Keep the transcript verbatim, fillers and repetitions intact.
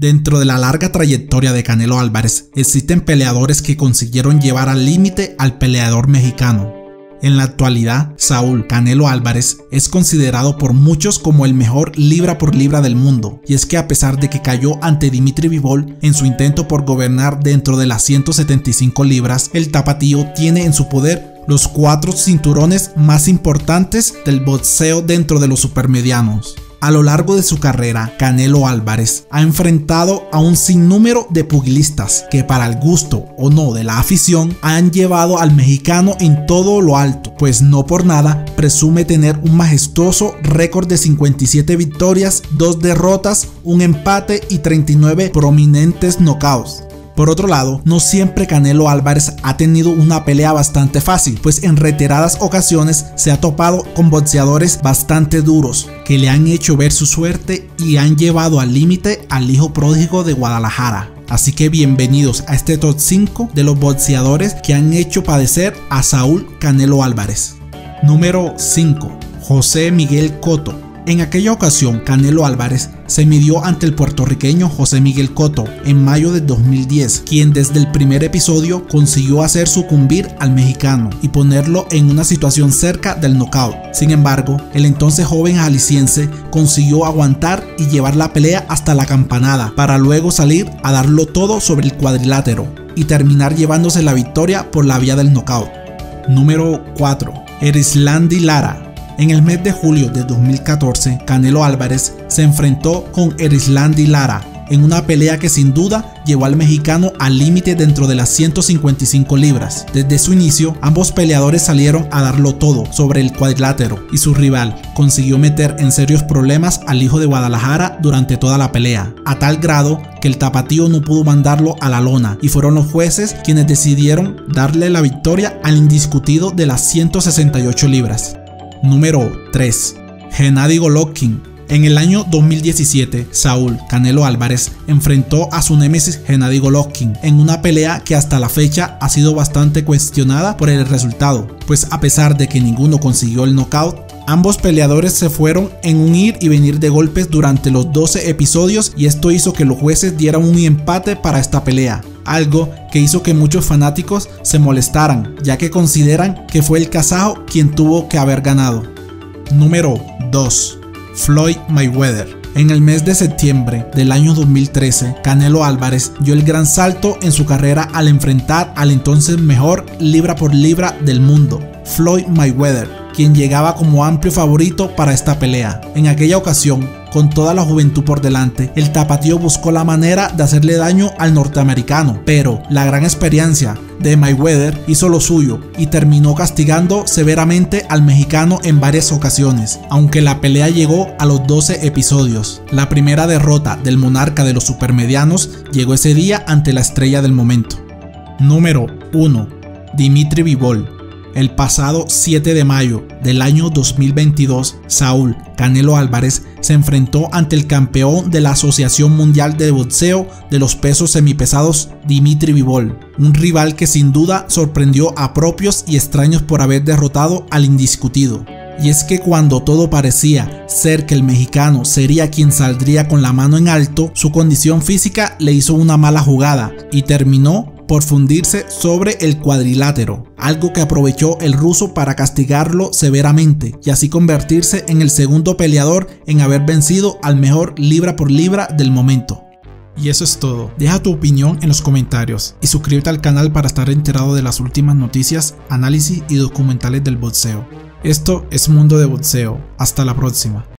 Dentro de la larga trayectoria de Canelo Álvarez, existen peleadores que consiguieron llevar al límite al peleador mexicano. En la actualidad, Saúl Canelo Álvarez es considerado por muchos como el mejor libra por libra del mundo, y es que a pesar de que cayó ante Dimitri Bivol en su intento por gobernar dentro de las ciento setenta y cinco libras, el tapatío tiene en su poder los cuatro cinturones más importantes del boxeo dentro de los supermedianos. A lo largo de su carrera, Canelo Álvarez ha enfrentado a un sinnúmero de pugilistas que, para el gusto o no de la afición, han llevado al mexicano en todo lo alto, pues no por nada presume tener un majestuoso récord de cincuenta y siete victorias, dos derrotas, un empate y treinta y nueve prominentes knockouts. Por otro lado, no siempre Canelo Álvarez ha tenido una pelea bastante fácil, pues en reiteradas ocasiones se ha topado con boxeadores bastante duros, que le han hecho ver su suerte y han llevado al límite al hijo pródigo de Guadalajara. Así que bienvenidos a este top cinco de los boxeadores que han hecho padecer a Saúl Canelo Álvarez. Número cinco. José Miguel Cotto. En aquella ocasión, Canelo Álvarez se midió ante el puertorriqueño José Miguel Cotto en mayo de dos mil diez, quien desde el primer episodio consiguió hacer sucumbir al mexicano y ponerlo en una situación cerca del knockout. Sin embargo, el entonces joven jalisciense consiguió aguantar y llevar la pelea hasta la campanada, para luego salir a darlo todo sobre el cuadrilátero y terminar llevándose la victoria por la vía del knockout. Número cuatro. Erislandy Lara. En el mes de julio de dos mil catorce, Canelo Álvarez se enfrentó con Erislandy Lara en una pelea que sin duda llevó al mexicano al límite dentro de las ciento cincuenta y cinco libras. Desde su inicio, ambos peleadores salieron a darlo todo sobre el cuadrilátero y su rival consiguió meter en serios problemas al hijo de Guadalajara durante toda la pelea, a tal grado que el tapatío no pudo mandarlo a la lona y fueron los jueces quienes decidieron darle la victoria al indiscutido de las ciento sesenta y ocho libras. Número tres. Gennady Golovkin. En el año dos mil diecisiete, Saúl Canelo Álvarez enfrentó a su némesis Gennady Golovkin en una pelea que hasta la fecha ha sido bastante cuestionada por el resultado, pues a pesar de que ninguno consiguió el knockout, ambos peleadores se fueron en un ir y venir de golpes durante los doce episodios, y esto hizo que los jueces dieran un empate para esta pelea, algo que hizo que muchos fanáticos se molestaran, ya que consideran que fue el kazajo quien tuvo que haber ganado. Número dos. Floyd Mayweather. En el mes de septiembre del año dos mil trece, Canelo Álvarez dio el gran salto en su carrera al enfrentar al entonces mejor libra por libra del mundo, Floyd Mayweather, quien llegaba como amplio favorito para esta pelea. En aquella ocasión, con toda la juventud por delante, el tapatío buscó la manera de hacerle daño al norteamericano, pero la gran experiencia de Mayweather hizo lo suyo y terminó castigando severamente al mexicano en varias ocasiones, aunque la pelea llegó a los doce episodios. La primera derrota del monarca de los supermedianos llegó ese día ante la estrella del momento. Número uno. Dimitri Bivol. El pasado siete de mayo del año dos mil veintidós, Saúl Canelo Álvarez se enfrentó ante el campeón de la Asociación Mundial de Boxeo de los pesos semipesados, Dimitri Bivol, un rival que sin duda sorprendió a propios y extraños por haber derrotado al indiscutido. Y es que cuando todo parecía ser que el mexicano sería quien saldría con la mano en alto, su condición física le hizo una mala jugada y terminó por fundirse sobre el cuadrilátero, algo que aprovechó el ruso para castigarlo severamente y así convertirse en el segundo peleador en haber vencido al mejor libra por libra del momento. Y eso es todo. Deja tu opinión en los comentarios y suscríbete al canal para estar enterado de las últimas noticias, análisis y documentales del boxeo. Esto es Mundo de Boxeo. Hasta la próxima.